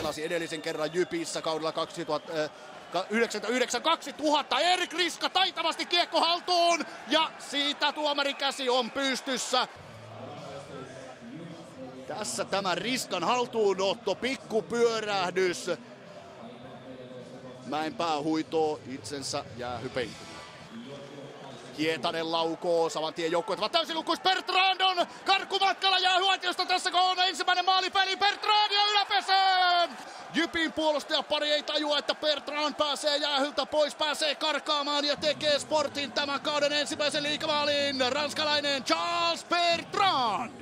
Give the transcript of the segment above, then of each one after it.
pelasi edellisen kerran Jypissä kaudella 2000. Erik Riska taitavasti kiekko haltuun ja siitä tuomarin käsi on pystyssä. Tässä tämä Riskan haltuunotto, pikkupyörähdys. Mäenpää huitoo itsensä jäähypeihin. Hietanen laukoo, saman tien joukkueet ovat täysin lukuis. Bertrand on karkumatkalla jäähyaitiosta, tässä kun on ensimmäinen maalipeli. Bertrand ja yläpeseen! Jypin puolustajapari ei tajua, että Bertrand pääsee jäähyltä pois, pääsee karkaamaan ja tekee Sportin tämän kauden ensimmäisen liigamaalin. Ranskalainen Charles Bertrand!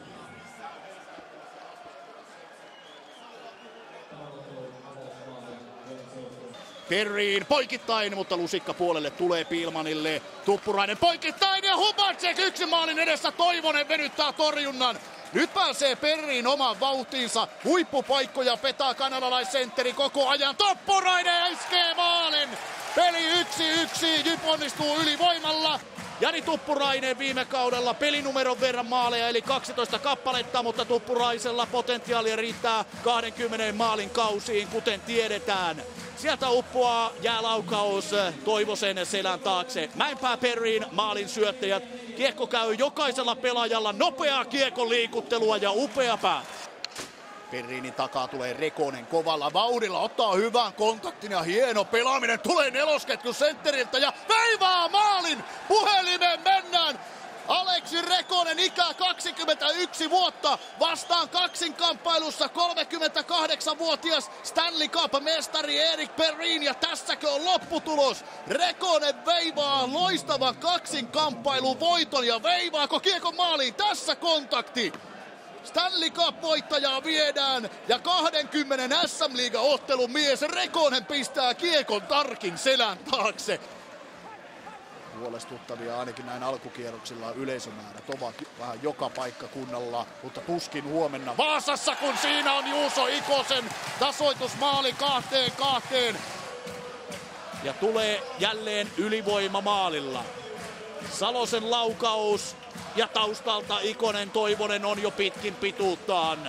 Perriin poikittain, mutta lusikka puolelle tulee Pilmanille. Tuppurainen poikittain ja Hubacek yksin maalin edessä. Toivonen venyttää torjunnan. Nyt pääsee Perriin omaan vauhtiinsa. Huippupaikkoja petaa kanadalaissentteri koko ajan. Tuppurainen iskee maalin. Peli 1-1. Jyp onnistuu ylivoimalla. Jani Tuppurainen viime kaudella pelinumeron verran maaleja eli 12 kappaletta, mutta Tuppuraisella potentiaalia riittää 20 maalin kausiin, kuten tiedetään. Sieltä uppoaa jäälaukaus Toivosen selän taakse. Mäenpää Perriin maalin syöttäjät. Kiekko käy jokaisella pelaajalla, nopeaa kiekon liikuttelua ja upea päätös. Perriinin takaa tulee Rekonen kovalla vauhdilla, ottaa hyvän kontaktin ja hieno pelaaminen. Tulee nelosketju sentteriltä ja veivaa maalin! Puhelimeen mennään! Aleksi Rekonen, ikää 21 vuotta, vastaan kaksinkamppailussa 38-vuotias Stanley Cup-mestari Erik Perrin, ja tässäkö on lopputulos? Rekonen veivaa loistavan kaksinkamppailun voiton ja veivaako kiekon maaliin? Tässä kontakti! Stanley Cup-voittajaa viedään ja 20 SM-liiga-ottelun mies Rekonen pistää kiekon Tarkin selän taakse. Huolestuttavia ainakin näin alkukierroksilla yleisömäärät ovat vähän joka paikkakunnalla, mutta tuskin huomenna Vaasassa, kun siinä on Juuso Ikosen tasoitusmaali 2-2. Ja tulee jälleen ylivoima maalilla. Salosen laukaus ja taustalta Ikonen. Toivonen on jo pitkin pituuttaan.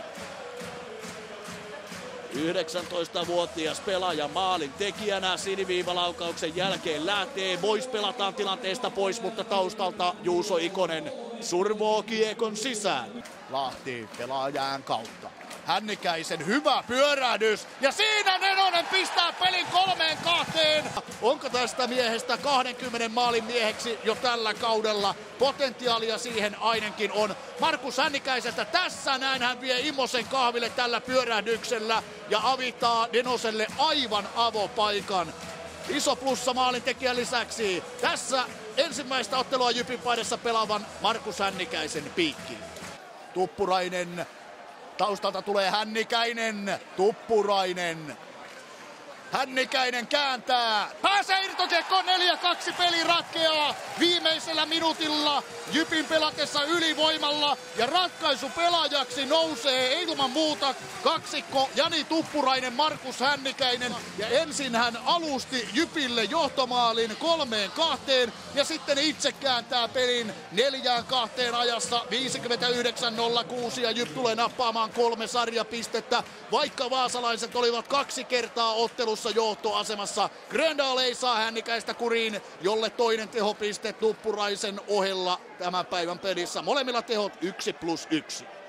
19-vuotias pelaaja maalin tekijänä siniviivalaukauksen jälkeen lähtee. Boys pelataan tilanteesta pois, mutta taustalta Juuso Ikonen survoo kiekon sisään. Lahti pelaajaan kautta. Hännikäisen hyvä pyörähdys ja siinä Nenonen pistää pelin 3-2. Onko tästä miehestä 20 maalin mieheksi jo tällä kaudella? Potentiaalia siihen ainakin on. Markus Hännikäisestä tässä näin hän vie Immosen kahville tällä pyörähdyksellä ja avittaa Nenoselle aivan avopaikan. Iso plussa maalintekijän lisäksi tässä ensimmäistä ottelua Jypin paidassa pelaavan Markus Hännikäisen piikki. Tuppurainen. Taustalta tulee Hännikäinen, Tuppurainen. Hännikäinen kääntää, pääsee irtokiekkoon, 4-2 peli ratkeaa viimeisellä minuutilla Jypin pelatessa ylivoimalla ja ratkaisupelaajaksi nousee ilman muuta kaksikko Jani Tuppurainen, Markus Hännikäinen ja ensin hän alusti Jypille johtomaalin 3-2 ja sitten itse kääntää pelin 4-2 ajassa 59-06 ja Jyp tulee nappaamaan 3 sarjapistettä, vaikka vaasalaiset olivat 2 kertaa ottelussa johtoasemassa. Gröndal ei saa Hännikäistä kuriin, jolle toinen tehopiste Tuppuraisen ohella tämän päivän pelissä. Molemmilla tehot 1+1.